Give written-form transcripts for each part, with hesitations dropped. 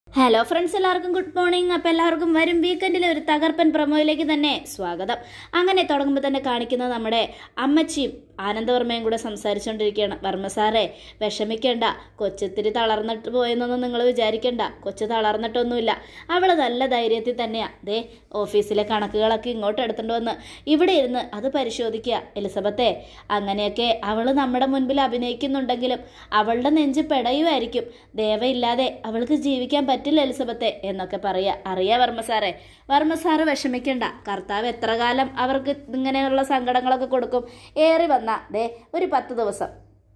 Hello friends, എല്ലാവർക്കും good morning. അപ്പോൾ എല്ലാവർക്കും വരും വീക്കെൻഡിലെ ഒരു തകർപ്പൻ പ്രൊമോയിലേക്ക് തന്നെ സ്വാഗതം. അങ്ങനെ തുടങ്ങുമ്പോൾ തന്നെ കാണിക്കുന്നത് നമ്മുടെ അമ്മച്ചിയും ആനന്ദവർമ്മയും കൂടെ സംസാരിച്ചുകൊണ്ടിരിക്കുകയാണ്. വർമ്മ സാറേ, വിഷമിക്കേണ്ട, കൊച്ചിത്തിരി തളർന്നിട്ട് പോയെന്നൊന്നും നിങ്ങൾ വിചാരിക്കേണ്ട. കൊച്ചു തളർന്നിട്ടൊന്നുമില്ല. അവൾ നല്ല ധൈര്യത്തിൽ തന്നെയാണ് ദേ ഓഫീസിലെ കണക്കുകളൊക്കെ ഇങ്ങോട്ട് എടുത്തുകൊണ്ട് വന്ന് ഇവിടെ ഇരുന്ന് അത് പരിശോധിക്കുക. എലിസബത്തെ, അങ്ങനെയൊക്കെ അവൾ നമ്മുടെ മുൻപിൽ അഭിനയിക്കുന്നുണ്ടെങ്കിലും അവളുടെ നെഞ്ച് പെടയുമായിരിക്കും. ദേവയില്ലാതെ അവൾക്ക് ജീവിക്കാൻ പറ്റില്ല എലിസബത്തെ എന്നൊക്കെ അറിയാ വർമ്മ സാറേ. വർമ്മ സാറ് വിഷമിക്കണ്ട. കർത്താവ് എത്ര കാലം അവർക്ക് ഇങ്ങനെയുള്ള സങ്കടങ്ങളൊക്കെ കൊടുക്കും? ഏറി വന്ന ദേ ഒരു 10 ദിവസം.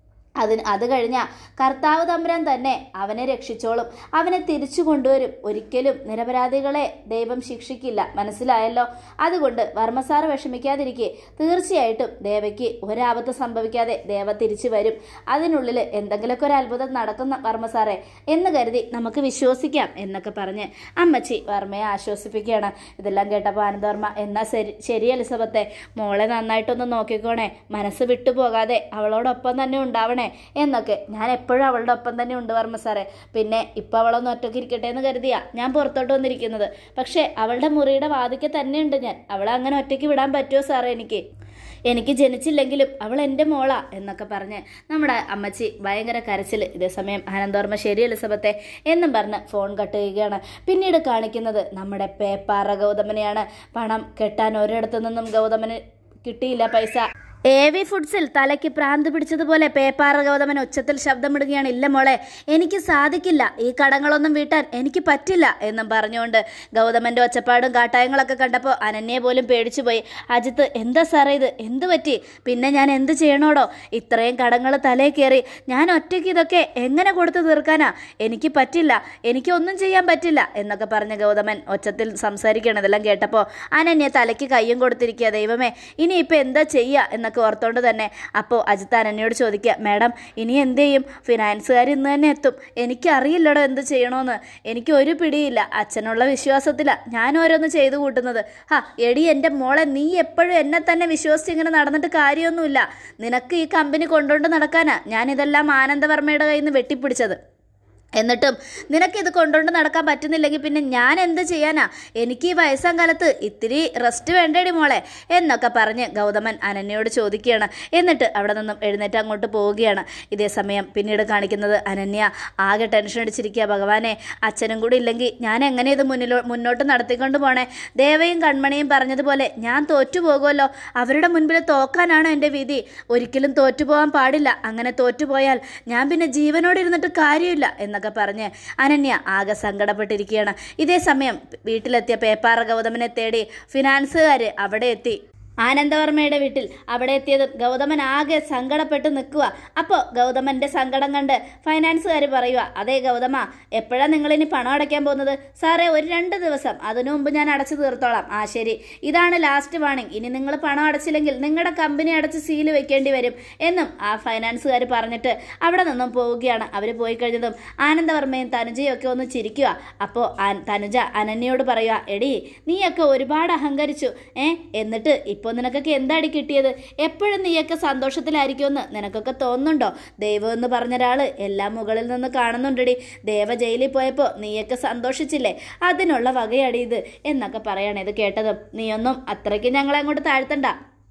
അത് കഴിഞ്ഞാൽ കർത്താവ് തമ്പുരാൻ തന്നെ അവനെ രക്ഷിച്ചോളും, അവനെ തിരിച്ചു കൊണ്ടുവരും. ഒരിക്കലും നിരപരാധികളെ ദൈവം ശിക്ഷിക്കില്ല, മനസ്സിലായല്ലോ? അതുകൊണ്ട് വർമ്മസാറ് വിഷമിക്കാതിരിക്കെ. തീർച്ചയായിട്ടും ദേവയ്ക്ക് ഒരാപത്ത് സംഭവിക്കാതെ ദേവ തിരിച്ചു വരും. അതിനുള്ളിൽ എന്തെങ്കിലുമൊക്കെ ഒരു അത്ഭുതം നടക്കുന്ന വർമ്മസാറെ എന്ന് കരുതി നമുക്ക് വിശ്വസിക്കാം എന്നൊക്കെ പറഞ്ഞ് അമ്മച്ചി വർമ്മയെ ആശ്വസിപ്പിക്കുകയാണ്. ഇതെല്ലാം കേട്ടപ്പോൾ ആനന്ദവർമ്മ, എന്നാ ശരി എലിസബത്തെ, മോളെ നന്നായിട്ടൊന്ന് നോക്കിക്കോണേ, മനസ്സ് വിട്ടുപോകാതെ അവളോടൊപ്പം തന്നെ ഉണ്ടാവണേ എന്നൊക്കെ. ഞാൻ എപ്പോഴും അവളുടെ ഒപ്പം തന്നെ ഉണ്ട് വർമ്മ സാറേ. പിന്നെ ഇപ്പം അവളൊന്ന് ഒറ്റയ്ക്ക് ഇരിക്കട്ടെ എന്ന് കരുതിയാ ഞാൻ പുറത്തോട്ട് വന്നിരിക്കുന്നത്. പക്ഷേ അവളുടെ മുറിയുടെ വാതിക്കെ തന്നെയുണ്ട് ഞാൻ. അവളെ അങ്ങനെ ഒറ്റയ്ക്ക് വിടാൻ പറ്റുമോ സാറേ? എനിക്ക് ജനിച്ചില്ലെങ്കിലും അവൾ എൻ്റെ മോളാ എന്നൊക്കെ പറഞ്ഞ് നമ്മുടെ അമ്മച്ചി ഭയങ്കര കരച്ചിൽ. ഇതേസമയം ആനന്ദവർമ്മ, ശരി എലിസബത്തെ എന്നും പറഞ്ഞ് ഫോൺ കട്ട് ചെയ്യുകയാണ്. പിന്നീട് കാണിക്കുന്നത് നമ്മുടെ പേപ്പാറ ഗൗതമനെയാണ്. പണം കെട്ടാൻ ഒരിടത്തു നിന്നും ഗൗതമന് കിട്ടിയില്ല പൈസ. AV ഫുഡ്സിൽ തലയ്ക്ക് പ്രാന്ത് പിടിച്ചതുപോലെ പേപ്പാറ ഗൗതമൻ ഉച്ചത്തിൽ ശബ്ദമിടുകയാണ്. ഇല്ല മോളെ, എനിക്ക് സാധിക്കില്ല, ഈ കടങ്ങളൊന്നും വീട്ടാൻ എനിക്ക് പറ്റില്ല എന്നും പറഞ്ഞുകൊണ്ട് ഗൗതമൻ്റെ ഒച്ചപ്പാടും കാട്ടായങ്ങളൊക്കെ കണ്ടപ്പോൾ അനന്യയെ പോലും പേടിച്ചുപോയി. അജിത്ത്, എന്താ സാറേ ഇത്? എന്ത് പറ്റി? പിന്നെ ഞാൻ എന്ത് ചെയ്യണോടോ? ഇത്രയും കടങ്ങൾ തലേ കയറി ഞാൻ ഒറ്റയ്ക്ക് ഇതൊക്കെ എങ്ങനെ കൊടുത്തു തീർക്കാനാ? എനിക്ക് പറ്റില്ല, എനിക്കൊന്നും ചെയ്യാൻ പറ്റില്ല എന്നൊക്കെ പറഞ്ഞ ഗൗതമൻ ഒച്ചത്തിൽ സംസാരിക്കുകയാണ്. ഇതെല്ലാം കേട്ടപ്പോൾ അനന്യ തലയ്ക്ക് കയ്യും കൊടുത്തിരിക്കുക. ദൈവമേ, ഇനിയിപ്പോൾ എന്താ ചെയ്യുക എന്നൊക്കെ ഓർത്തോണ്ട് തന്നെ അപ്പോൾ അജിത്ത് അനന്യയോട് ചോദിക്കുക, മാഡം ഇനി എന്ത് ചെയ്യും? ഫിനാൻസുകാർ ഇന്ന് തന്നെ എത്തും. എനിക്കറിയില്ലടോ എന്ത് ചെയ്യണമെന്ന്. എനിക്ക് ഒരു പിടിയില്ല. അച്ഛനുള്ള വിശ്വാസത്തിലാണ് ഞാൻ ഓരോന്ന് ചെയ്തു കൂട്ടുന്നത്. എടി എൻ്റെ മോളെ, നീ എപ്പോഴും എന്നെ തന്നെ വിശ്വസിച്ച് ഇങ്ങനെ നടന്നിട്ട് കാര്യമൊന്നുമില്ല. നിനക്ക് ഈ കമ്പനി കൊണ്ടുകൊണ്ട് നടക്കാനാ ഞാനിതെല്ലാം ആനന്ദവർമ്മയുടെ കയ്യിൽ നിന്ന് വെട്ടിപ്പിടിച്ചത്. എന്നിട്ടും നിനക്കിത് കൊണ്ടുകൊണ്ട് നടക്കാൻ പറ്റുന്നില്ലെങ്കിൽ പിന്നെ ഞാൻ എന്ത് ചെയ്യാനാ? എനിക്ക് ഈ വയസ്സാം കാലത്ത് ഇത്തിരി റെസ്റ്റ് വേണ്ടേടി മോളെ എന്നൊക്കെ പറഞ്ഞ് ഗൗതമൻ അനന്യയോട് ചോദിക്കുകയാണ്. എന്നിട്ട് അവിടെ നിന്നും എഴുന്നേറ്റ് അങ്ങോട്ട് പോവുകയാണ്. ഇതേ സമയം പിന്നീട് കാണിക്കുന്നത് അനന്യ ആകെ ടെൻഷൻ അടിച്ചിരിക്കുക. ഭഗവാനെ, അച്ഛനും കൂടി ഇല്ലെങ്കിൽ ഞാൻ എങ്ങനെ ഇത് മുന്നോട്ട് നടത്തിക്കൊണ്ട് പോണേ? ദേവയും കൺമണിയും പറഞ്ഞതുപോലെ ഞാൻ തോറ്റുപോകുമല്ലോ. അവരുടെ മുൻപിൽ തോക്കാനാണ് എൻ്റെ വിധി. ഒരിക്കലും തോറ്റുപോകാൻ പാടില്ല. അങ്ങനെ തോറ്റുപോയാൽ ഞാൻ പിന്നെ ജീവനോട് ഇരുന്നിട്ട് കാര്യമില്ല എന്നൊക്കെ പറഞ്ഞ് അനന്യ ആകെ സങ്കടപ്പെട്ടിരിക്കുകയാണ്. ഇതേ സമയം വീട്ടിലെത്തിയ പേപ്പാറ ഗൗതമനെ തേടി ഫിനാൻസുകാർ അവിടെ എത്തി. ആനന്ദവർമ്മയുടെ വീട്ടിൽ അവിടെ എത്തിയതും ഗൗതമൻ ആകെ സങ്കടപ്പെട്ട് നിൽക്കുക. അപ്പോൾ ഗൗതമൻ്റെ സങ്കടം കണ്ട് ഫൈനാൻസുകാർ പറയുക, അതെ ഗൗതമ, എപ്പോഴാണ് നിങ്ങളിനി പണം അടയ്ക്കാൻ പോകുന്നത്? സാറേ, ഒരു 2 ദിവസം, അതിനു മുമ്പ് ഞാൻ അടച്ചു തീർത്തോളാം. ശരി, ഇതാണ് ലാസ്റ്റ് വാണിംഗ്. ഇനി നിങ്ങൾ പണം അടച്ചില്ലെങ്കിൽ നിങ്ങളുടെ കമ്പനി അടച്ച് സീല് വെക്കേണ്ടി വരും എന്നും ആ ഫൈനാൻസുകാർ പറഞ്ഞിട്ട് അവിടെ നിന്നും പോവുകയാണ്. അവർ പോയി കഴിഞ്ഞതും ആനന്ദവർമ്മയും തനുജയും ഒക്കെ ഒന്ന് ചിരിക്കുക. അപ്പോൾ തനുജ അനന്യയോട് പറയുക, എടി നീയൊക്കെ ഒരുപാട് അഹങ്കരിച്ചു. എന്നിട്ട് ഇപ്പോൾ നിനക്കൊക്കെ എന്താടി കിട്ടിയത്? എപ്പോഴും നീയൊക്കെ സന്തോഷത്തിലായിരിക്കുമെന്ന് നിനക്കൊക്കെ തോന്നുന്നുണ്ടോ? ദൈവം എന്ന് പറഞ്ഞൊരാൾ എല്ലാം മുകളിൽ നിന്ന് കാണുന്നുണ്ടടി. ദേവ ജയിലിൽ പോയപ്പോൾ നീയൊക്കെ സന്തോഷിച്ചില്ലേ? അതിനുള്ള വകയടി ഇത് എന്നൊക്കെ പറയണേ. ഇത് കേട്ടതും, നീയൊന്നും അത്രയ്ക്ക് ഞങ്ങളെ അങ്ങോട്ട് താഴ്ത്തണ്ട.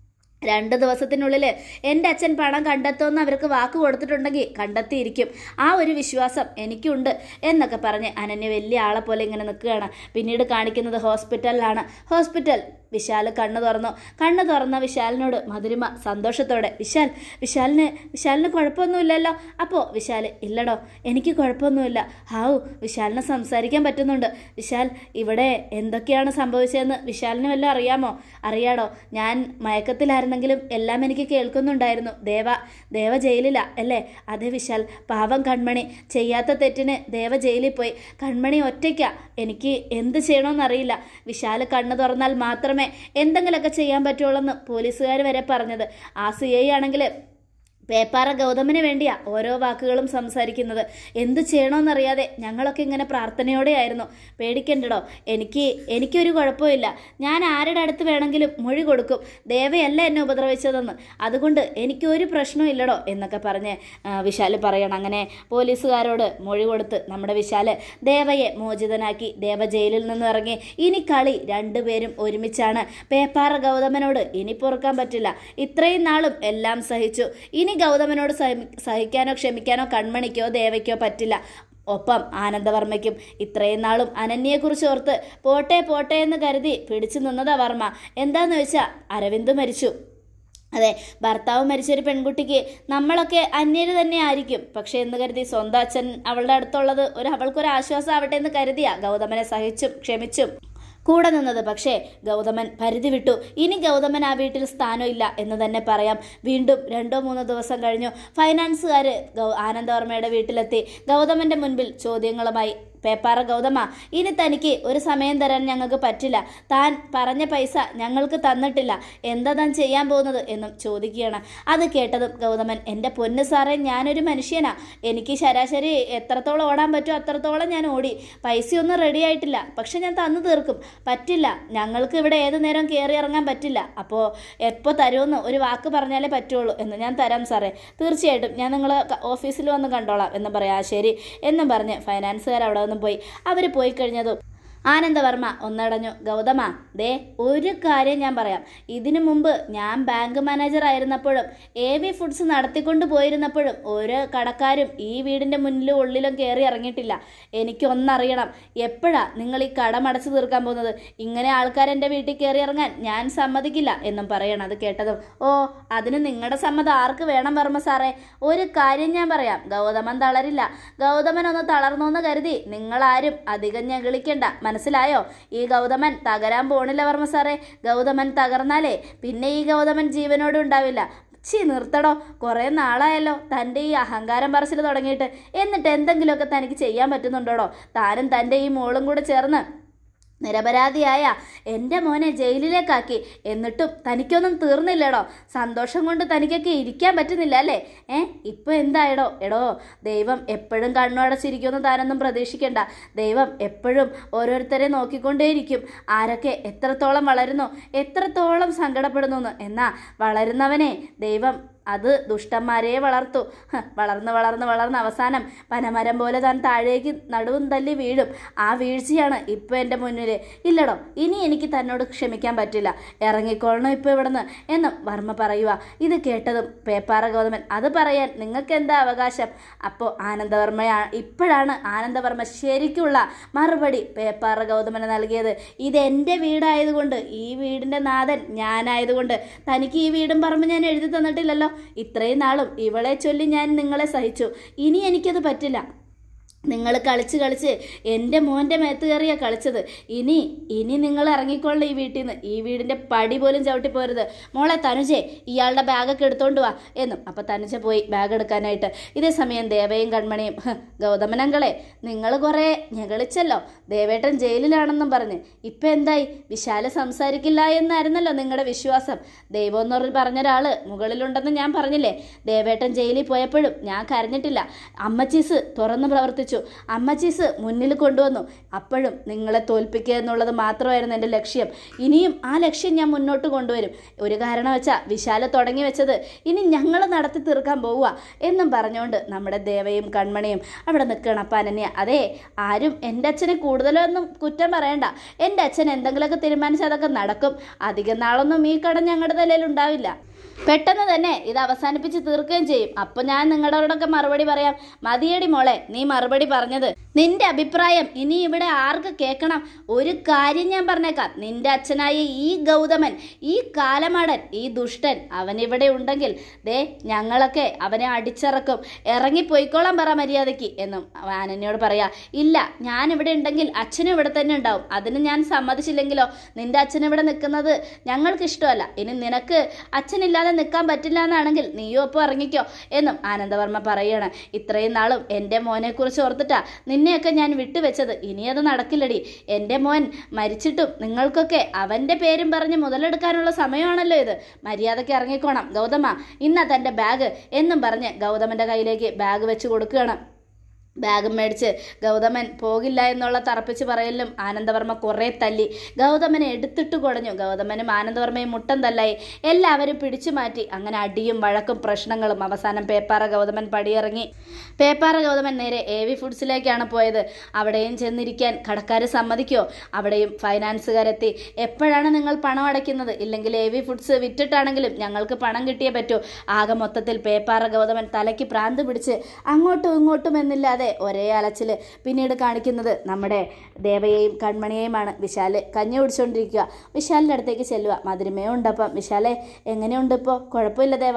2 ദിവസത്തിനുള്ളിൽ എൻ്റെ അച്ഛൻ പണം കണ്ടെത്തുമെന്ന് അവർക്ക് വാക്ക് കൊടുത്തിട്ടുണ്ടെങ്കിൽ കണ്ടെത്തിയിരിക്കും. ആ ഒരു വിശ്വാസം എനിക്കുണ്ട് എന്നൊക്കെ പറഞ്ഞ് അനന്യ വലിയ ആളെ പോലെ ഇങ്ങനെ നിൽക്കുകയാണ്. പിന്നീട് കാണിക്കുന്നത് ഹോസ്പിറ്റലിലാണ്. വിശാൽ കണ്ണു തുറന്ന വിശാലിനോട് മധുരിമ സന്തോഷത്തോടെ, വിശാലിന് കുഴപ്പമൊന്നുമില്ലല്ലോ? അപ്പോൾ വിശാൽ, ഇല്ലടോ, എനിക്ക് കുഴപ്പമൊന്നുമില്ല. വിശാലിനെ സംസാരിക്കാൻ പറ്റുന്നുണ്ട്. വിശാൽ, ഇവിടെ എന്തൊക്കെയാണ് സംഭവിച്ചതെന്ന് വിശാലിന് വല്ലതും അറിയാമോ? അറിയാടോ, ഞാൻ മയക്കത്തിലായിരുന്നെങ്കിലും എല്ലാം എനിക്ക് കേൾക്കുന്നുണ്ടായിരുന്നു. ദേവ ജയിലിലാ അല്ലേ? അതെ വിശാൽ, പാവം കൺമണി ചെയ്യാത്ത തെറ്റിന് ദേവ ജയിലിൽ പോയി. കൺമണി ഒറ്റയ്ക്കാ. എനിക്ക് എന്ത് ചെയ്യണമെന്നറിയില്ല. വിശാൽ കണ്ണു തുറന്നാൽ മാത്രമേ എന്തെങ്കിലുമൊക്കെ ചെയ്യാൻ പറ്റുള്ളൂ എന്ന് പോലീസുകാർ വരെ പറഞ്ഞത്. ആ CI ആണെങ്കിൽ പേപ്പാറ ഗൗതമന് വേണ്ടിയാ ഓരോ വാക്കുകളും സംസാരിക്കുന്നത്. എന്ത് ചെയ്യണമെന്നറിയാതെ ഞങ്ങളൊക്കെ ഇങ്ങനെ പ്രാർത്ഥനയോടെയായിരുന്നു. പേടിക്കണ്ടടോ, എനിക്കൊരു കുഴപ്പമില്ല. ഞാൻ ആരുടെ അടുത്ത് വേണമെങ്കിലും മൊഴി കൊടുക്കും. ദേവയല്ല എന്നെ ഉപദ്രവിച്ചതെന്ന്. അതുകൊണ്ട് എനിക്കൊരു പ്രശ്നവും ഇല്ലടോ എന്നൊക്കെ പറഞ്ഞ് വിശാൽ പറയണം. അങ്ങനെ പോലീസുകാരോട് മൊഴി കൊടുത്ത് നമ്മുടെ വിശാൽ ദേവയെ മോചിതനാക്കി. ദേവ ജയിലിൽ നിന്ന് ഇറങ്ങി. ഇനി കളി രണ്ടുപേരും ഒരുമിച്ചാണ്. പേപ്പാറ ഗൗതമനോട് ഇനി പൊറുക്കാൻ പറ്റില്ല. ഇത്രയും നാളും എല്ലാം സഹിച്ചു. ഇനി ഗൗതമനോട് സഹിക്കാനോ ക്ഷമിക്കാനോ കൺമണിക്കോ ദേവയ്ക്കോ പറ്റില്ല. ഒപ്പം ആനന്ദവർമ്മയ്ക്കും. ഇത്രയും നാളും അനന്യയെക്കുറിച്ച് ഓർത്ത് പോട്ടെ പോട്ടെ എന്ന് കരുതി പിടിച്ചു നിന്നതാ വർമ്മ. എന്താന്ന് വെച്ചാൽ അരവിന്ദ് മരിച്ചു. അതെ, ഭർത്താവ് മരിച്ചൊരു പെൺകുട്ടിക്ക് നമ്മളൊക്കെ അന്യര് തന്നെ ആയിരിക്കും. പക്ഷെ എന്ന് കരുതി സ്വന്തം അച്ഛൻ അവളുടെ അടുത്തുള്ളത് അവൾക്കൊരു ആശ്വാസം ആവട്ടെ എന്ന് കരുതിയാ ഗൗതമനെ സഹിച്ചും ക്ഷമിച്ചും കൂടെ നിന്നത്. പക്ഷേ ഗൗതമൻ പരിധി വിട്ടു. ഇനി ഗൗതമൻ ആ വീട്ടിൽ സ്ഥാനമില്ല എന്ന് തന്നെ പറയാം. വീണ്ടും 2-3 ദിവസം കഴിഞ്ഞു. ഫൈനാൻസുകാർ ആനന്ദവർമ്മയുടെ വീട്ടിലെത്തി. ഗൗതമന്റെ മുൻപിൽ ചോദ്യങ്ങളുമായി. പേപ്പാറ ഗൗതമ, ഇനി തനിക്ക് ഒരു സമയം തരാൻ ഞങ്ങൾക്ക് പറ്റില്ല. താൻ പറഞ്ഞ പൈസ ഞങ്ങൾക്ക് തന്നിട്ടില്ല. എന്താ താൻ ചെയ്യാൻ പോകുന്നത് എന്നും ചോദിക്കുകയാണ്. അത് കേട്ടതും ഗൗതമൻ, എൻ്റെ പൊന്ന് സാറേ, ഞാനൊരു മനുഷ്യനാ. എനിക്ക് ശരാശരി എത്രത്തോളം ഓടാൻ പറ്റുമോ അത്രത്തോളം ഞാൻ ഓടി. പൈസയൊന്നും റെഡി ആയിട്ടില്ല. പക്ഷെ ഞാൻ തന്നു തീർക്കും. പറ്റില്ല, ഞങ്ങൾക്ക് ഇവിടെ ഏതു നേരം കയറി ഇറങ്ങാൻ പറ്റില്ല. അപ്പോൾ എപ്പോൾ തരുമെന്ന് ഒരു വാക്ക് പറഞ്ഞാലേ പറ്റുള്ളൂ. എന്ന് ഞാൻ തരാം സാറേ, തീർച്ചയായിട്ടും ഞാൻ നിങ്ങളെ ഓഫീസിൽ വന്ന് കണ്ടോളാം എന്ന് പറയാം. ശരി എന്നും പറഞ്ഞ് ഫൈനാൻസുകാർ അവിടെ പോയി. അവർ പോയി കഴിഞ്ഞതും ആനന്ദവർമ്മ ഒന്നടഞ്ഞു. ഗൗതമ, ദേ ഒരു കാര്യം ഞാൻ പറയാം. ഇതിനു മുമ്പ് ഞാൻ ബാങ്ക് മാനേജർ ആയിരുന്നപ്പോഴും AV ഫുഡ്സ് നടത്തിക്കൊണ്ട് പോയിരുന്നപ്പോഴും ഒരു കടക്കാരും ഈ വീടിൻ്റെ മുന്നിലും ഉള്ളിലും കയറി ഇറങ്ങിയിട്ടില്ല. എനിക്കൊന്നറിയണം, എപ്പോഴാ നിങ്ങൾ ഈ കടമടച്ച് തീർക്കാൻ പോകുന്നത്? ഇങ്ങനെ ആൾക്കാർ എൻ്റെ വീട്ടിൽ കയറി ഇറങ്ങാൻ ഞാൻ സമ്മതിക്കില്ല എന്നും പറയണം. അത് കേട്ടതും, ഓ, അതിന് നിങ്ങളുടെ സമ്മതം ആർക്ക് വേണം വർമ്മ സാറേ? ഒരു കാര്യം ഞാൻ പറയാം, ഗൗതമൻ തളരില്ല. ഗൗതമൻ ഒന്ന് തളർന്നോന്ന് കരുതി നിങ്ങളാരും അധികം ഞെളിക്കണ്ട. മനസ്സിലായോ? ഈ ഗൗതമൻ തകരാൻ പോണില്ല വർമ്മ സാറേ. ഗൗതമൻ തകർന്നാലേ പിന്നെ ഈ ഗൗതമൻ ജീവനോട് ഉണ്ടാവില്ല. നിർത്തടോ, കുറേ നാളായല്ലോ തൻ്റെ ഈ അഹങ്കാരം പറച്ചിൽ തുടങ്ങിയിട്ട്. എന്നിട്ട് എന്തെങ്കിലുമൊക്കെ തനിക്ക് ചെയ്യാൻ പറ്റുന്നുണ്ടോടോ? താനും തൻ്റെ ഈ മോളും കൂടെ ചേർന്ന് നിരപരാധിയായ എൻ്റെ മോനെ ജയിലിലേക്കാക്കി. എന്നിട്ടും തനിക്കൊന്നും തീർന്നില്ലടോ. സന്തോഷം കൊണ്ട് തനിക്കൊക്കെ ഇരിക്കാൻ പറ്റുന്നില്ല അല്ലേ? ഇപ്പോൾ എന്തായടോ? എടോ, ദൈവം എപ്പോഴും കണ്ണുടച്ചിരിക്കുമെന്ന് താനൊന്നും പ്രതീക്ഷിക്കണ്ട. ദൈവം എപ്പോഴും ഓരോരുത്തരെ നോക്കിക്കൊണ്ടേയിരിക്കും. ആരൊക്കെ എത്രത്തോളം വളരുന്നു, എത്രത്തോളം സങ്കടപ്പെടുന്നു എന്ന്. എന്നാ വളരുന്നവനെ ദൈവം അത് ദുഷ്ടന്മാരെ വളർത്തു. വളർന്ന് അവസാനം പനമരം പോലെ താൻ താഴേക്ക് നടുവും തല്ലി വീഴും. ആ വീഴ്ചയാണ് ഇപ്പോൾ എൻ്റെ മുന്നിൽ. ഇല്ലടോ, ഇനി എനിക്ക് തന്നോട് ക്ഷമിക്കാൻ പറ്റില്ല. ഇറങ്ങിക്കൊള്ളണം ഇപ്പോൾ ഇവിടുന്ന് എന്നും വർമ്മ പറയുക. ഇത് കേട്ടതും പേപ്പാറ ഗൗതമൻ, അത് പറയാൻ നിങ്ങൾക്ക് എന്താ അവകാശം? അപ്പോൾ ഇപ്പോഴാണ് ആനന്ദവർമ്മ ശരിക്കുള്ള മറുപടി പേപ്പാറ ഗൗതമന് നൽകിയത്. ഇതെൻ്റെ വീടായതുകൊണ്ട്, ഈ വീടിൻ്റെ നാഥൻ ഞാനായതുകൊണ്ട് തനിക്ക് ഈ വീടും പറമ്പ് ഞാൻ എഴുതി തന്നിട്ടില്ലല്ലോ. ഇത്രയും നാളും ഇവളെ ചൊല്ലി ഞാൻ നിങ്ങളെ സഹിച്ചു. ഇനി എനിക്കത് പറ്റില്ല. നിങ്ങൾ കളിച്ച് എൻ്റെ മോൻ്റെ മേത്ത് കയറിയാണ് കളിച്ചത്. ഇനി നിങ്ങൾ ഇറങ്ങിക്കൊള്ളു ഈ വീട്ടിൽ നിന്ന്. ഈ വീടിൻ്റെ പടി പോലും ചവിട്ടിപ്പോരുത്. മോളെ തനുജെ, ഇയാളുടെ ബാഗൊക്കെ എടുത്തോണ്ട് വാ എന്നും. അപ്പം തനുജ പോയി ബാഗ് എടുക്കാനായിട്ട്. ഇതേ സമയം ദേവയും കൺമണിയും, ഗൗതമനങ്കളെ, നിങ്ങൾ കുറേ ഞെളിച്ചല്ലോ. ദേവേട്ടൻ ജയിലിലാണെന്നും പറഞ്ഞ്. ഇപ്പം എന്തായി? വിശാല സംസാരിക്കില്ല എന്നായിരുന്നല്ലോ നിങ്ങളുടെ വിശ്വാസം. ദൈവം എന്ന് പറഞ്ഞ ഒരാൾ മുകളിലുണ്ടെന്ന് ഞാൻ പറഞ്ഞില്ലേ? ദേവേട്ടൻ ജയിലിൽ പോയപ്പോഴും ഞാൻ കരഞ്ഞിട്ടില്ല. അമ്മച്ചീസ് തുറന്ന് പ്രവർത്തിച്ചു. അമ്മച്ചീസ് മുന്നിൽ കൊണ്ടുവന്നു. അപ്പോഴും നിങ്ങളെ തോൽപ്പിക്കുക എന്നുള്ളത് മാത്രമായിരുന്നു എൻ്റെ ലക്ഷ്യം. ഇനിയും ആ ലക്ഷ്യം ഞാൻ മുന്നോട്ട് കൊണ്ടുവരും. ഒരു കാരണം വെച്ചാൽ വിശാല തുടങ്ങി വെച്ചത് ഇനി ഞങ്ങൾ നടത്തി തീർക്കാൻ പോവുക എന്നും പറഞ്ഞുകൊണ്ട് നമ്മുടെ ദേവയും കൺമണിയും അവിടെ നിൽക്കണം. അപ്പം അനന്യ, അതെ, ആരും എൻ്റെ അച്ഛനെ കൂടുതലൊന്നും കുറ്റം പറയണ്ട. എൻ്റെ അച്ഛൻ എന്തെങ്കിലുമൊക്കെ തീരുമാനിച്ചാൽ അതൊക്കെ നടക്കും. അധികം നാളൊന്നും ഈ കട ഞങ്ങളുടെ തലയിൽ ഉണ്ടാവില്ല. പെട്ടെന്ന് തന്നെ ഇത് അവസാനിപ്പിച്ച് തീർക്കുകയും ചെയ്യും. അപ്പം ഞാൻ നിങ്ങളോടൊക്കെ മറുപടി പറയാം. മതിയടി മോളെ, നീ മറുപടി പറഞ്ഞത്. നിന്റെ അഭിപ്രായം ഇനി ഇവിടെ ആർക്ക് കേൾക്കണം? ഒരു കാര്യം ഞാൻ പറഞ്ഞേക്കാം. നിന്റെ അച്ഛനായ ഈ ഗൗതമൻ, ഈ കാലമാടൻ, ഈ ദുഷ്ടൻ, അവനിവിടെ ഉണ്ടെങ്കിൽ ദേ ഞങ്ങളൊക്കെ അവനെ അടിച്ചിറക്കും. ഇറങ്ങിപ്പോയിക്കോളാൻ പറ മര്യാദയ്ക്ക് എന്നും അനന്യയോട് പറയാ. ഇല്ല, ഞാനിവിടെ ഉണ്ടെങ്കിൽ അച്ഛനും ഇവിടെ തന്നെ ഉണ്ടാവും. അതിന് ഞാൻ സമ്മതിച്ചില്ലെങ്കിലോ? നിന്റെ അച്ഛൻ ഇവിടെ നിൽക്കുന്നത് ഞങ്ങൾക്ക് ഇഷ്ടമല്ല. ഇനി നിനക്ക് അച്ഛനില്ലാതെ നിൽക്കാൻ പറ്റില്ല എന്നാണെങ്കിൽ നീയോ ഒപ്പം ഇറങ്ങിക്കോ എന്നും ആനന്ദവർമ്മ പറയുകയാണ്. ഇത്രയും നാളും എൻ്റെ മോനെ കുറിച്ച് ഓർത്തിട്ടാ നിന്നെ നിന്നെയൊക്കെ ഞാൻ വിട്ടുവെച്ചത്. ഇനി അത് നടക്കില്ലടി. എൻ്റെ മോൻ മരിച്ചിട്ടും നിങ്ങൾക്കൊക്കെ അവൻ്റെ പേരും പറഞ്ഞ് മുതലെടുക്കാനുള്ള സമയമാണല്ലോ ഇത്. മര്യാദയ്ക്ക് ഇറങ്ങിക്കോണം ഗൗതമ. ഇന്ന തൻ്റെ ബാഗ് എന്നും പറഞ്ഞ് ഗൗതമൻ്റെ കയ്യിലേക്ക് ബാഗ് വെച്ച് കൊടുക്കുകയാണ്. ബാഗും മേടിച്ച് ഗൗതമൻ പോകില്ല എന്നുള്ള തറപ്പിച്ച് പറയലും ആനന്ദവർമ്മ കുറേ തല്ലി. ഗൗതമനെ എടുത്തിട്ട് കുടഞ്ഞു. ഗൗതമനും ആനന്ദവർമ്മയും മുട്ടം തല്ലായി. എല്ലാവരും പിടിച്ചു മാറ്റി. അങ്ങനെ അടിയും വഴക്കും പ്രശ്നങ്ങളും. അവസാനം പേപ്പാറ ഗൗതമൻ പടിയിറങ്ങി. പേപ്പാറ ഗൗതമൻ നേരെ AV ഫുഡ്സിലേക്കാണ് പോയത്. അവിടെയും ചെന്നിരിക്കാൻ കടക്കാർ സമ്മതിക്കോ? അവിടെയും ഫൈനാൻസുകാരെത്തി. എപ്പോഴാണ് നിങ്ങൾ പണം അടയ്ക്കുന്നത്? ഇല്ലെങ്കിൽ AV ഫുഡ്സ് വിറ്റിട്ടാണെങ്കിലും ഞങ്ങൾക്ക് പണം കിട്ടിയേ പറ്റൂ. ആകെ മൊത്തത്തിൽ പേപ്പാറ ഗൗതമൻ തലയ്ക്ക് പ്രാന്ത് പിടിച്ച് അങ്ങോട്ടും ഇങ്ങോട്ടും എന്നില്ലാതെ ഒരേ അലച്ചില്. പിന്നീട് കാണിക്കുന്നത് നമ്മുടെ ദേവയെയും കൺമണിയെയുമാണ്. വിശാല് കഞ്ഞി കുടിച്ചുകൊണ്ടിരിക്കുക. വിശാലിൻ്റെ അടുത്തേക്ക് ചെല്ലുക. മധുരിമയും ഉണ്ടപ്പം. വിശാലെ എങ്ങനെയുണ്ട് ഇപ്പോൾ? കുഴപ്പമില്ല ദേവ,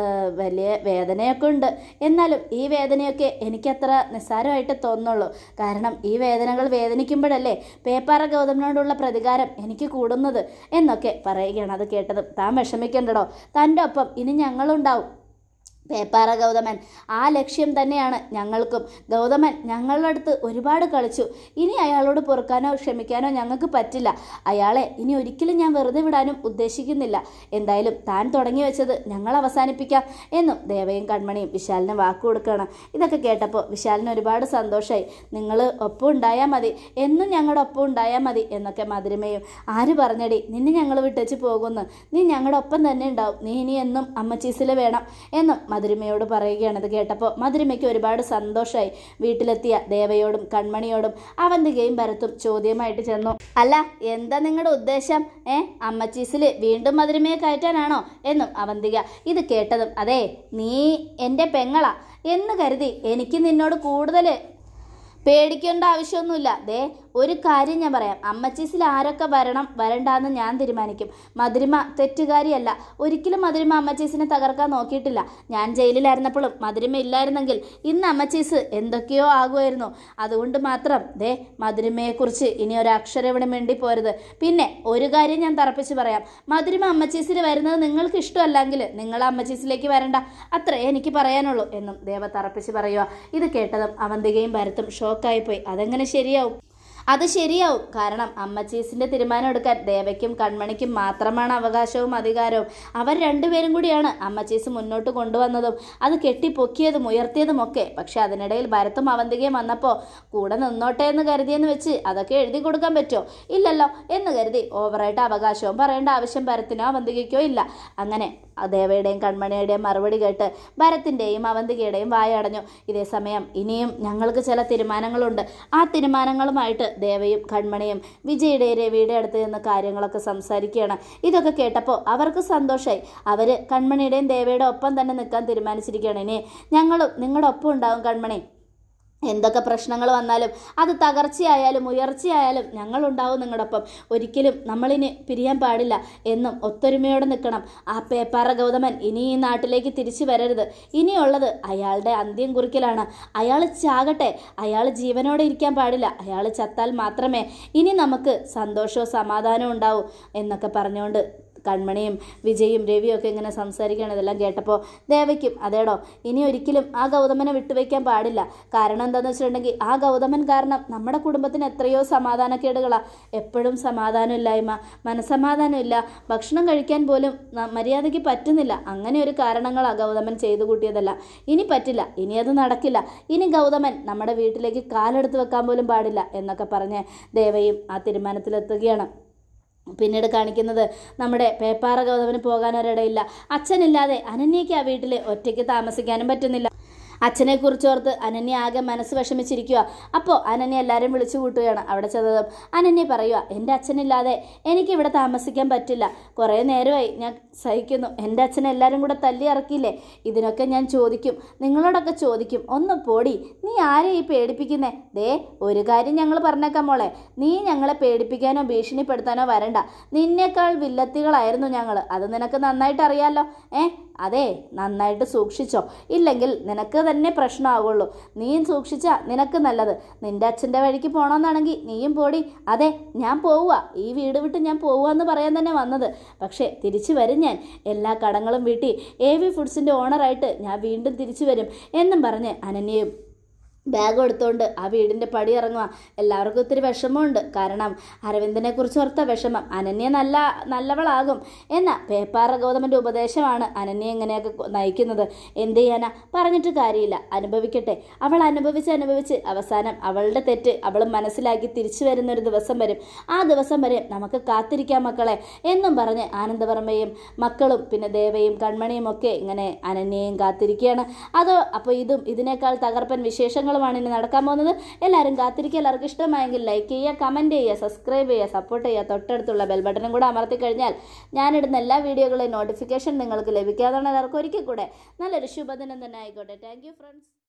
വലിയ വേദനയൊക്കെ ഉണ്ട്. എന്നാലും ഈ വേദനയൊക്കെ എനിക്കത്ര നിസ്സാരമായിട്ട് തോന്നുള്ളൂ. കാരണം ഈ വേദനകൾ വേദനിക്കുമ്പോഴല്ലേ പേപ്പാറ ഗൗതമനോടുള്ള പ്രതികാരം എനിക്ക് കൂടുന്നത് എന്നൊക്കെ പറയുകയാണ്. അത് കേട്ടതും താൻ വിഷമിക്കണ്ടടോ, തൻ്റെ ഒപ്പം ഇനി ഞങ്ങളുണ്ടാവും. പേപ്പാറ ഗൗതമൻ ആ ലക്ഷ്യം തന്നെയാണ് ഞങ്ങൾക്കും. ഗൗതമൻ ഞങ്ങളുടെ അടുത്ത് ഒരുപാട് കളിച്ചു. ഇനി അയാളോട് പൊറുക്കാനോ ക്ഷമിക്കാനോ ഞങ്ങൾക്ക് പറ്റില്ല. അയാളെ ഇനി ഒരിക്കലും ഞാൻ വെറുതെ വിടാനും ഉദ്ദേശിക്കുന്നില്ല. എന്തായാലും താൻ തുടങ്ങി വെച്ചത് ഞങ്ങൾ അവസാനിപ്പിക്കാം എന്നും ദേവയും കൺമണിയും വിശാലിന് വാക്ക് കൊടുക്കുകയാണ്. ഇതൊക്കെ കേട്ടപ്പോൾ വിശാലിന് ഒരുപാട് സന്തോഷമായി. നിങ്ങൾ ഒപ്പം ഉണ്ടായാൽ മതി, എന്നും ഞങ്ങളുടെ ഒപ്പം ഉണ്ടായാൽ മതി എന്നൊക്കെ മധുരിമയും. ആര് പറഞ്ഞടി നിന്നെ ഞങ്ങൾ വിട്ടേച്ച് പോകുന്നു? നീ ഞങ്ങളുടെ ഒപ്പം തന്നെ ഉണ്ടാവും. നീ ഇനി എന്നും അമ്മച്ചീസിൽ വേണം എന്നും മധുരിമയോട് പറയുകയാണ്. ഇത് കേട്ടപ്പോൾ മധുരിമയ്ക്ക് ഒരുപാട് സന്തോഷമായി. വീട്ടിലെത്തിയ ദേവയോടും കൺമണിയോടും അവന്തികയും ഭരത്തും ചോദ്യമായിട്ട് ചെന്നു. അല്ല, എന്താ നിങ്ങളുടെ ഉദ്ദേശം? അമ്മച്ചീസിൽ വീണ്ടും മധുരിമയെ കയറ്റാനാണോ എന്നും അവന്തിക. ഇത് കേട്ടതും അതെ, നീ എൻ്റെ പെങ്ങളാ എന്ന് കരുതി എനിക്ക് നിന്നോട് കൂടുതൽ പേടിക്കേണ്ട ആവശ്യമൊന്നുമില്ല. ഒരു കാര്യം ഞാൻ പറയാം. അമ്മച്ചീസിൽ ആരൊക്കെ വരണം വരണ്ടാന്ന് ഞാൻ തീരുമാനിക്കും. മധുരിമ തെറ്റുകാരിയല്ല. ഒരിക്കലും മധുരിമ അമ്മച്ചീസിനെ തകർക്കാൻ നോക്കിയിട്ടില്ല. ഞാൻ ജയിലിലായിരുന്നപ്പോഴും മധുരിമ ഇല്ലായിരുന്നെങ്കിൽ ഇന്ന് അമ്മച്ചീസ് എന്തൊക്കെയോ ആകുമായിരുന്നു. അതുകൊണ്ട് മാത്രം മധുരിമയെക്കുറിച്ച് ഇനി ഒരക്ഷരം ഇവിടെ മിണ്ടിപ്പോരുത്. പിന്നെ ഒരു കാര്യം ഞാൻ തറപ്പിച്ച് പറയാം. മധുരിമ അമ്മച്ചീസിൽ വരുന്നത് നിങ്ങൾക്ക് ഇഷ്ടമല്ലെങ്കിൽ നിങ്ങൾ അമ്മച്ചീസിലേക്ക് വരണ്ട. അത്രേ എനിക്ക് പറയാനുള്ളൂ എന്നും ദേവ തറപ്പിച്ച് പറയുക. ഇത് കേട്ടതും അവന്തികയും ഭരത്തും ഷോക്കായിപ്പോയി. അതെങ്ങനെ ശരിയാവും? അത് ശരിയാവും. കാരണം അമ്മച്ചീസിൻ്റെ തീരുമാനം എടുക്കാൻ ദേവയ്ക്കും കൺമണിക്കും മാത്രമാണ് അവകാശവും അധികാരവും. അവർ രണ്ടുപേരും കൂടിയാണ് അമ്മച്ചീസ് മുന്നോട്ട് കൊണ്ടുവന്നതും അത് കെട്ടിപ്പൊക്കിയതും ഉയർത്തിയതും ഒക്കെ. പക്ഷെ അതിനിടയിൽ ഭരത്തും അവന്തികയും വന്നപ്പോൾ കൂടെ നിന്നോട്ടെ എന്ന് കരുതിയെന്ന് വെച്ച് അതൊക്കെ എഴുതി കൊടുക്കാൻ പറ്റുമോ? ഇല്ലല്ലോ. എന്ന് കരുതി ഓവറായിട്ട് അവകാശവും പറയേണ്ട ആവശ്യം ഭരത്തിനോ അവന്തികയ്ക്കോ ഇല്ല. അങ്ങനെ ദേവയുടെയും കൺമണിയുടെയും മറുപടി കേട്ട് ഭരത്തിൻ്റെയും അവന്തികയുടെയും വായടഞ്ഞു. ഇതേ സമയം ഇനിയും ഞങ്ങൾക്ക് ചില തീരുമാനങ്ങളുണ്ട്. ആ തീരുമാനങ്ങളുമായിട്ട് ദേവയും കൺമണിയും വിജയുടെ രവിയുടെ അടുത്ത് നിന്ന് കാര്യങ്ങളൊക്കെ സംസാരിക്കുകയാണ്. ഇതൊക്കെ കേട്ടപ്പോൾ അവർക്ക് സന്തോഷമായി. അവർ കൺമണിയുടെയും ദേവയുടെ ഒപ്പം തന്നെ നിൽക്കാൻ തീരുമാനിച്ചിരിക്കുകയാണ്. ഇനി ഞങ്ങളും നിങ്ങളുടെ ഒപ്പം ഉണ്ടാവും കൺമണി. എന്തൊക്കെ പ്രശ്നങ്ങൾ വന്നാലും അത് തകർച്ചയായാലും ഉയർച്ചയായാലും ഞങ്ങളുണ്ടാവും നിങ്ങളോടൊപ്പം. ഒരിക്കലും നമ്മളിനി പിരിയാൻ പാടില്ല എന്നും ഒത്തൊരുമയോടെ നിൽക്കണം. ആ പേപ്പാറ ഗൗതമൻ ഇനി ഈ നാട്ടിലേക്ക് തിരിച്ചു വരരുത്. ഇനിയുള്ളത് അയാളുടെ അന്ത്യം കുറിക്കലാണ്. അയാൾ ചാകട്ടെ, അയാൾ ജീവനോടെ ഇരിക്കാൻ പാടില്ല. അയാൾ ചത്താൽ മാത്രമേ ഇനി നമുക്ക് സന്തോഷവും സമാധാനവും ഉണ്ടാവൂ എന്നൊക്കെ പറഞ്ഞുകൊണ്ട് കൺമണിയും വിജയും രവിയും ഒക്കെ ഇങ്ങനെ സംസാരിക്കുകയാണ്. ഇതെല്ലാം കേട്ടപ്പോൾ ദേവയ്ക്കും അതേടോ, ഇനി ഒരിക്കലും ആ ഗൗതമനെ വിട്ടുവയ്ക്കാൻ പാടില്ല. കാരണം എന്താണെന്ന് വെച്ചിട്ടുണ്ടെങ്കിൽ ആ ഗൗതമൻ കാരണം നമ്മുടെ കുടുംബത്തിന് എത്രയോ സമാധാനക്കേടുകളാണ്. എപ്പോഴും സമാധാനമില്ലായ്മ, മനസ്സമാധാനമില്ല, ഭക്ഷണം കഴിക്കാൻ പോലും മര്യാദയ്ക്ക് പറ്റുന്നില്ല. അങ്ങനെ ഒരു കാരണങ്ങളാണ് ഗൗതമൻ ചെയ്തു കൂട്ടിയതല്ല. ഇനി പറ്റില്ല, ഇനി അത് നടക്കില്ല. ഇനി ഗൗതമൻ നമ്മുടെ വീട്ടിലേക്ക് കാലെടുത്ത് വെക്കാൻ പോലും പാടില്ല എന്നൊക്കെ പറഞ്ഞ് ദേവയും ആ തീരുമാനത്തിലെത്തുകയാണ്. പിന്നീട് കാണിക്കുന്നത് നമ്മുടെ പേപ്പാറ ഗൗതമന് പോകാനൊരിടയില്ല. അച്ഛനില്ലാതെ അനന്യയ്ക്ക് ആ വീട്ടിൽ ഒറ്റയ്ക്ക് താമസിക്കാനും പറ്റുന്നില്ല. അച്ഛനെക്കുറിച്ചോർത്ത് അനന്യ ആകെ മനസ്സ് വിഷമിച്ചിരിക്കുക. അപ്പോൾ അനന്യ എല്ലാവരും വിളിച്ചു കൂട്ടുകയാണ്. അവിടെ ചെന്നതും അനന്യ പറയുക, എൻ്റെ അച്ഛനില്ലാതെ എനിക്കിവിടെ താമസിക്കാൻ പറ്റില്ല. കുറേ നേരമായി ഞാൻ സഹിക്കുന്നു. എൻ്റെ അച്ഛനെ എല്ലാവരും കൂടെ തല്ലി ഇറക്കിയില്ലേ? ഇതിനൊക്കെ ഞാൻ ചോദിക്കും, നിങ്ങളോടൊക്കെ ചോദിക്കും. ഒന്ന് പോടി, നീ ആരെ ഈ പേടിപ്പിക്കുന്നേ? ഒരു കാര്യം ഞങ്ങൾ പറഞ്ഞേക്കാം മോളെ, നീ ഞങ്ങളെ പേടിപ്പിക്കാനോ ഭീഷണിപ്പെടുത്താനോ വരണ്ട. നിന്നേക്കാൾ വില്ലത്തികളായിരുന്നു ഞങ്ങൾ. അത് നിനക്ക് നന്നായിട്ട് അറിയാലോ. അതെ, നന്നായിട്ട് സൂക്ഷിച്ചോ, ഇല്ലെങ്കിൽ നിനക്ക് തന്നെ പ്രശ്നമാകുള്ളൂ. നീയും സൂക്ഷിച്ചാൽ നിനക്ക് നല്ലത്. നിൻ്റെ അച്ഛൻ്റെ വഴിക്ക് പോകണമെന്നാണെങ്കിൽ നീയും പോടി. അതെ, ഞാൻ പോവുക, ഈ വീട് വിട്ട് ഞാൻ പോവുക എന്ന് പറയാൻ തന്നെ വന്നത്. പക്ഷേ തിരിച്ചു വരും ഞാൻ. എല്ലാ കടങ്ങളും വീട്ടി AV ഫുഡ്സിൻ്റെ ഓണറായിട്ട് ഞാൻ വീണ്ടും തിരിച്ചു വരും എന്നും പറഞ്ഞ് അനന്യയും ബാഗ് എടുത്തുകൊണ്ട് ആ വീടിൻ്റെ പടി ഇറങ്ങുക. എല്ലാവർക്കും ഒത്തിരി വിഷമമുണ്ട്. കാരണം അരവിന്ദനെ കുറിച്ച് ഓർത്ത വിഷമം. അനന്യ നല്ലവളാകും എന്ന പേപ്പാറ ഗൗതമൻ്റെ ഉപദേശമാണ് അനന്യ ഇങ്ങനെയൊക്കെ നയിക്കുന്നത്. എന്ത് ചെയ്യാനാ, പറഞ്ഞിട്ട് കാര്യമില്ല, അനുഭവിക്കട്ടെ. അവൾ അനുഭവിച്ച് അവസാനം അവളുടെ തെറ്റ് അവൾ മനസ്സിലാക്കി തിരിച്ചു വരുന്നൊരു ദിവസം വരും. ആ ദിവസം വരെ നമുക്ക് കാത്തിരിക്കാം മക്കളെ എന്നും പറഞ്ഞ് ആനന്ദവർമ്മയും മക്കളും പിന്നെ ദേവയും കൺമണിയും ഒക്കെ ഇങ്ങനെ അനന്യയും കാത്തിരിക്കുകയാണ്. അപ്പോൾ ഇതിനേക്കാൾ തകർപ്പൻ വിശേഷങ്ങളുമാണ് ഇനി നടക്കാൻ പോകുന്നത്. എല്ലാവരും കാത്തിരിക്കുക. എല്ലാവർക്കും ഇഷ്ടമായെങ്കിൽ ലൈക്ക് ചെയ്യുക, കമൻറ്റ് ചെയ്യുക, സബ്സ്ക്രൈബ് ചെയ്യുക, സപ്പോർട്ട് ചെയ്യുക. തൊട്ടടുത്തുള്ള ബെൽ ബട്ടണും കൂടെ അമർത്തി കഴിഞ്ഞാൽ ഞാനിടുന്ന എല്ലാ വീഡിയോകളുടെയും നോട്ടിഫിക്കേഷൻ നിങ്ങൾക്ക് ലഭിക്കാതാണ്. എല്ലാവർക്കും ഒരിക്കൽ കൂടെ നല്ലൊരു ശുഭദിനം തന്നെ ആയിക്കോട്ടെ. Thank you friends.